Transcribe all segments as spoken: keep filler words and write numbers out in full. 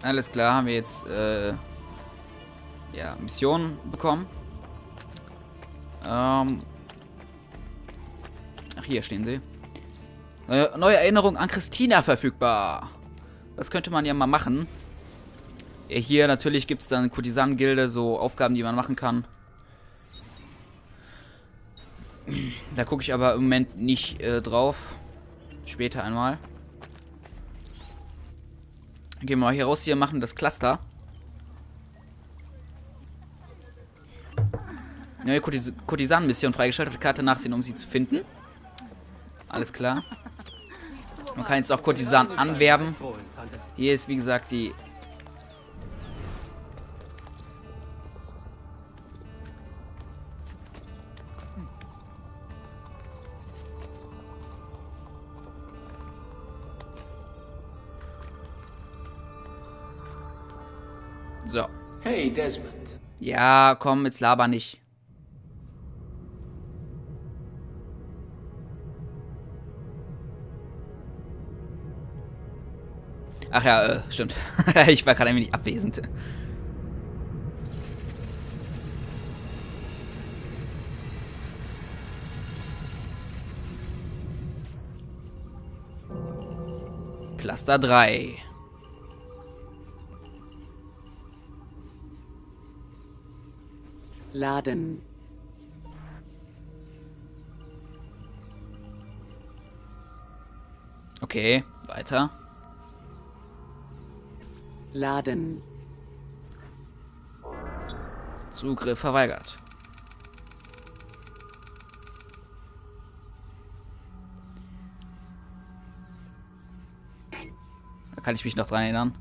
Alles klar, haben wir jetzt äh, ja, Missionen bekommen. Ähm, ach, hier stehen sie. Neue, neue Erinnerung an Christina verfügbar. Das könnte man ja mal machen. Ja, hier natürlich gibt es dann Kurtisanen-Gilde, so Aufgaben, die man machen kann. Da gucke ich aber im Moment nicht äh, drauf. Später einmal. Gehen wir mal hier raus, hier machen das Cluster. Neue Kurtis Kurtisanen-Mission freigeschaltet. Auf die Karte nachsehen, um sie zu finden. Alles klar. Man kann jetzt auch Kurtisanen anwerben. Hier ist, wie gesagt, die... So. Hey, Desmond. Ja, komm, jetzt laber nicht. Ach ja, äh, stimmt. Ich war gerade ein wenig abwesend. Cluster drei. Laden. Okay, weiter. Laden. Zugriff verweigert. Da kann ich mich noch dran erinnern.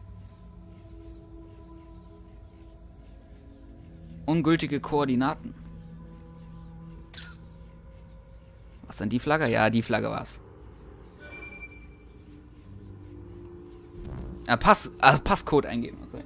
Ungültige Koordinaten. Was denn die Flagge? Ja, die Flagge war's. Ah, Pass, ah, Passcode eingeben, okay.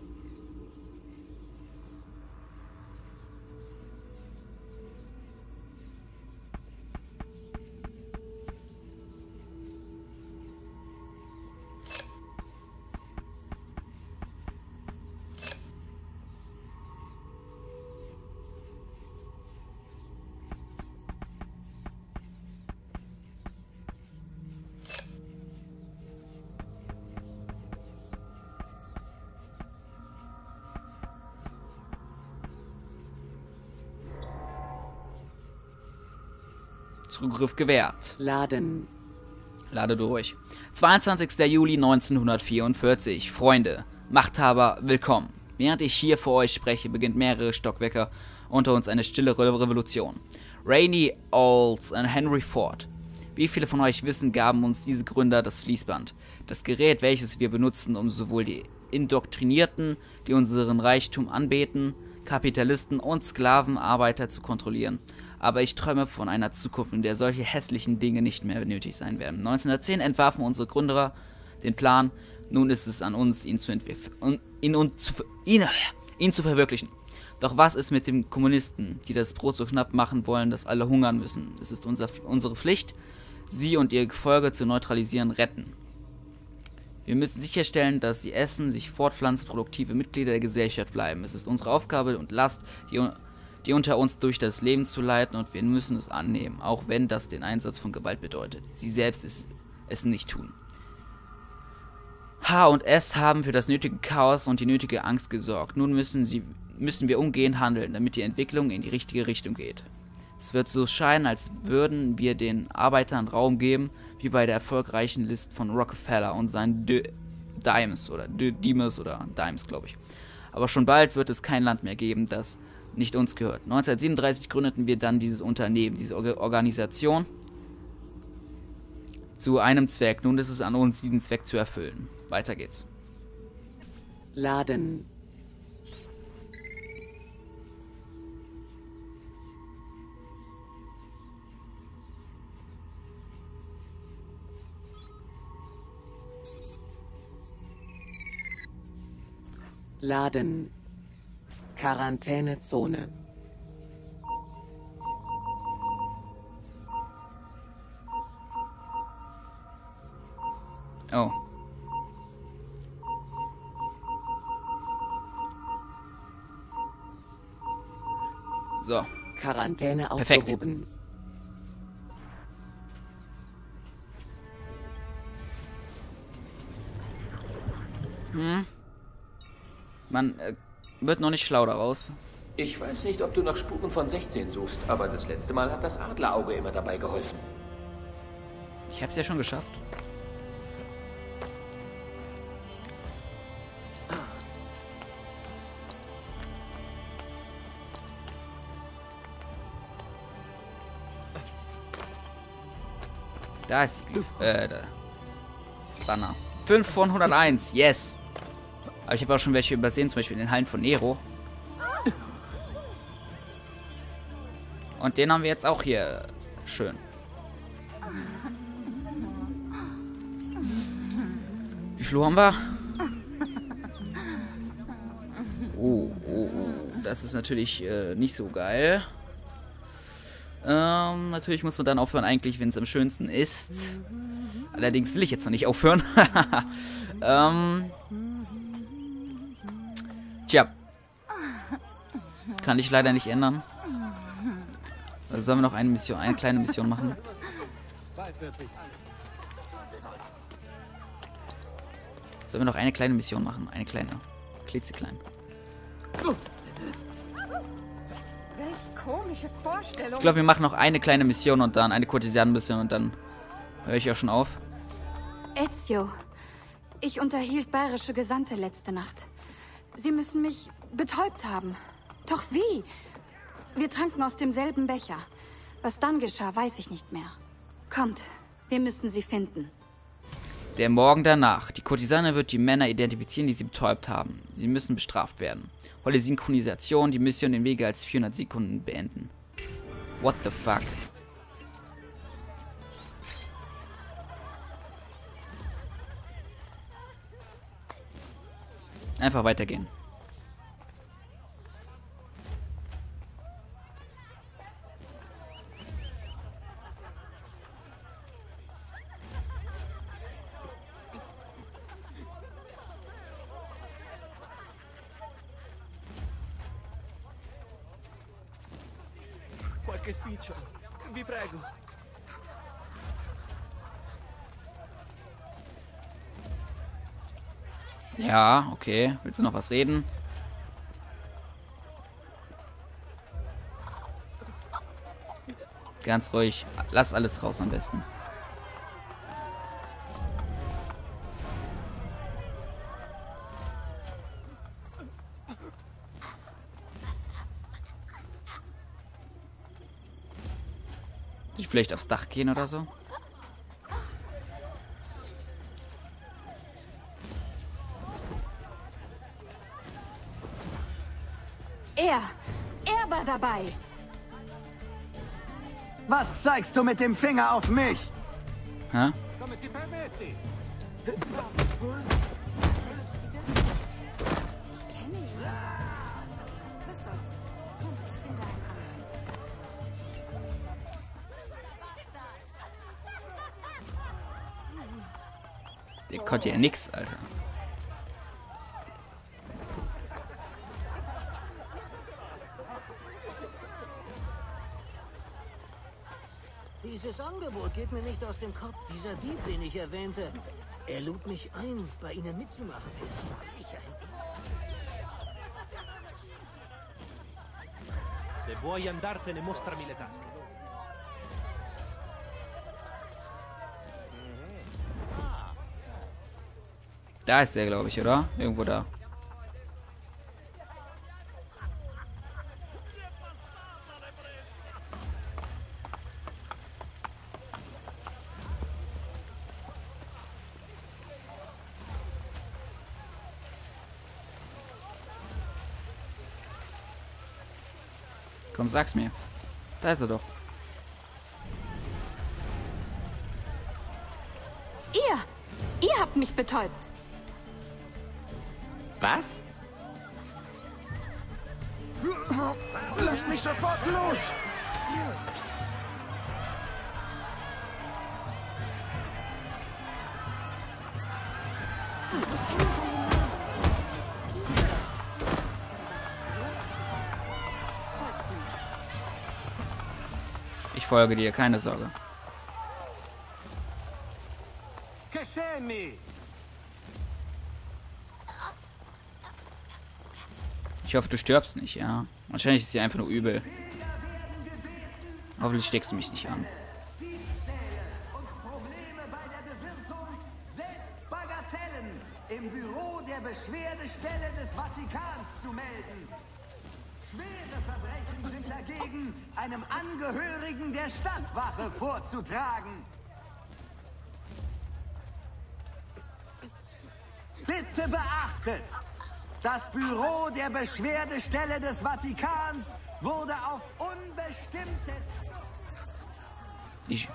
Zugriff gewährt. Laden. Lade durch. zweiundzwanzigster Juli neunzehnhundertvierundvierzig. Freunde, Machthaber, willkommen. Während ich hier vor euch spreche, beginnt mehrere Stockwerke unter uns eine stille Re Revolution. Rainey Olds und Henry Ford. Wie viele von euch wissen, gaben uns diese Gründer das Fließband. Das Gerät, welches wir benutzen, um sowohl die Indoktrinierten, die unseren Reichtum anbeten, Kapitalisten und Sklavenarbeiter zu kontrollieren. Aber ich träume von einer Zukunft, in der solche hässlichen Dinge nicht mehr nötig sein werden. neunzehnhundertzehn entwarfen unsere Gründer den Plan. Nun ist es an uns, ihn zu, ihn, ihn, zu, ihn, ihn zu verwirklichen. Doch was ist mit den Kommunisten, die das Brot so knapp machen wollen, dass alle hungern müssen? Es ist unser, unsere Pflicht, sie und ihr Gefolge zu neutralisieren, retten. Wir müssen sicherstellen, dass sie essen, sich fortpflanzen, produktive Mitglieder der Gesellschaft bleiben. Es ist unsere Aufgabe und Last, die, die unter uns durch das Leben zu leiten, und wir müssen es annehmen, auch wenn das den Einsatz von Gewalt bedeutet. Sie selbst ist, es nicht tun. H und S haben für das nötige Chaos und die nötige Angst gesorgt. Nun müssen, sie, müssen wir umgehend handeln, damit die Entwicklung in die richtige Richtung geht. Es wird so scheinen, als würden wir den Arbeitern Raum geben, wie bei der erfolgreichen List von Rockefeller und seinen D Dimes oder D Dimes oder Dimes, glaube ich. Aber schon bald wird es kein Land mehr geben, das nicht uns gehört. neunzehnhundertsiebenunddreißig gründeten wir dann dieses Unternehmen, diese Or Organisation zu einem Zweck. Nun ist es an uns, diesen Zweck zu erfüllen. Weiter geht's. Laden. Laden. Quarantänezone. Oh. So. Quarantäne Perfekt. aufgehoben. Hm. Man äh, wird noch nicht schlau daraus. Ich weiß nicht, ob du nach Spuren von sechzehn suchst, aber das letzte Mal hat das Adlerauge immer dabei geholfen. Ich hab's ja schon geschafft. Da ist die, äh, da. Das Banner. fünf von hunderteins, yes. Aber ich habe auch schon welche übersehen, zum Beispiel in den Hallen von Nero. Und den haben wir jetzt auch hier. Schön. Wie viel haben wir? Oh, oh, oh. Das ist natürlich äh, nicht so geil. Ähm, natürlich muss man dann aufhören, eigentlich, wenn es am schönsten ist. Allerdings will ich jetzt noch nicht aufhören. ähm, tja. Kann ich leider nicht ändern. Also sollen wir noch eine Mission, eine kleine Mission machen? Sollen wir noch eine kleine Mission machen? Eine kleine. Klitzeklein. Komische Vorstellung. Ich glaube, wir machen noch eine kleine Mission und dann eine Kurtisanen-Mission und dann höre ich auch schon auf. Ezio, ich unterhielt bayerische Gesandte letzte Nacht. Sie müssen mich betäubt haben. Doch wie? Wir tranken aus demselben Becher. Was dann geschah, weiß ich nicht mehr. Kommt, wir müssen sie finden. Der Morgen danach. Die Kurtisane wird die Männer identifizieren, die sie betäubt haben. Sie müssen bestraft werden. Volle Synchronisation, die Mission in weniger als vierhundert Sekunden beenden. What the fuck? Einfach weitergehen. Qualche spicciolo, vi prego. Ja, okay. Willst du noch was reden? Ganz ruhig. Lass alles raus am besten. Ich vielleicht aufs Dach gehen oder so? Er, er war dabei. Was zeigst du mit dem Finger auf mich? Hä? Der konnte ja nix, Alter. Dieses Angebot geht mir nicht aus dem Kopf. Dieser Dieb, den ich erwähnte, er lud mich ein, bei Ihnen mitzumachen. Ich ein Se vuoi andartene, mostrami le tasche. Da ist der, glaube ich, oder? Irgendwo da. Komm, sag's mir. Da ist er doch. Ihr, ihr habt mich betäubt. Was? Lasst mich sofort los! Ich folge dir, keine Sorge. Ich hoffe, du stirbst nicht, ja. Wahrscheinlich ist sie einfach nur übel. Hoffentlich steckst du mich nicht an. Im Büro der Beschwerdestelle des Vatikans zu melden. Schwere Verbrechen sind dagegen einem Angehörigen der Stadtwache vorzutragen. Bitte beachtet, das Büro der Beschwerdestelle des Vatikans wurde auf unbestimmte... Ich...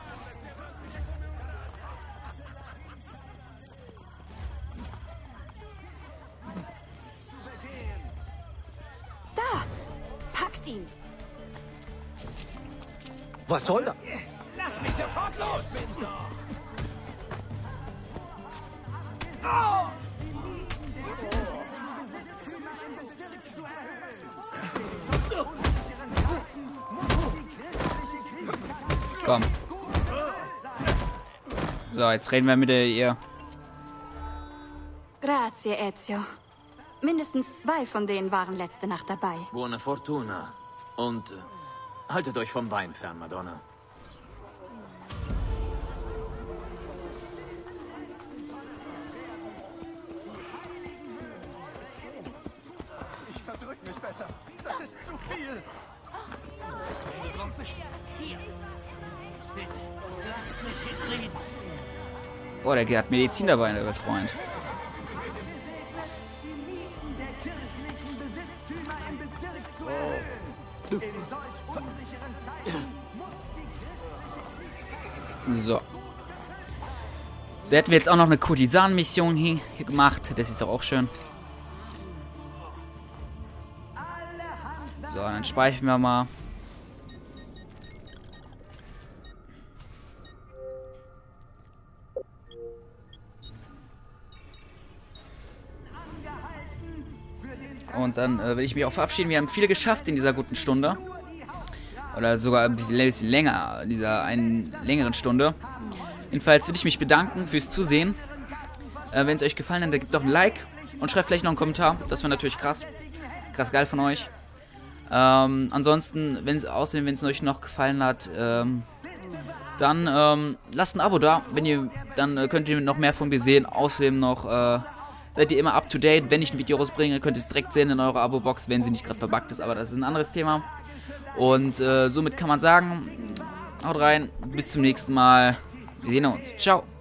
Da! Packt ihn! Was soll das? Lass mich sofort los! Komm. So, jetzt reden wir mit ihr. Grazie, Ezio. Mindestens zwei von denen waren letzte Nacht dabei. Buona Fortuna. Und äh, haltet euch vom Wein fern, Madonna. Ich verdrück mich besser. Das ist zu viel. Wenn du drauf bestehst, hier. Bitte, lasst mich in Frieden. Boah, der hat Medizin dabei, der Freund. So. Da hätten wir jetzt auch noch eine Kurtisan-Mission hier, hier gemacht. Das ist doch auch schön. So, dann speichern wir mal. Und dann äh, will ich mich auch verabschieden. Wir haben viel geschafft in dieser guten Stunde. Oder sogar ein bisschen, ein bisschen länger, in dieser einen längeren Stunde. Jedenfalls will ich mich bedanken fürs Zusehen. Äh, wenn es euch gefallen hat, dann gebt doch ein Like und schreibt vielleicht noch einen Kommentar. Das wäre natürlich krass. Krass geil von euch. Ähm, ansonsten, wenn es außerdem, wenn es euch noch gefallen hat, ähm, dann ähm, lasst ein Abo da. Wenn ihr, dann äh, könnt ihr noch mehr von mir sehen. Außerdem noch äh, seid ihr immer up to date. Wenn ich ein Video rausbringe, könnt ihr es direkt sehen in eurer Abo-Box, wenn sie nicht gerade verbuggt ist. Aber das ist ein anderes Thema. Und äh, somit kann man sagen, haut rein, bis zum nächsten Mal. Wir sehen uns. Ciao.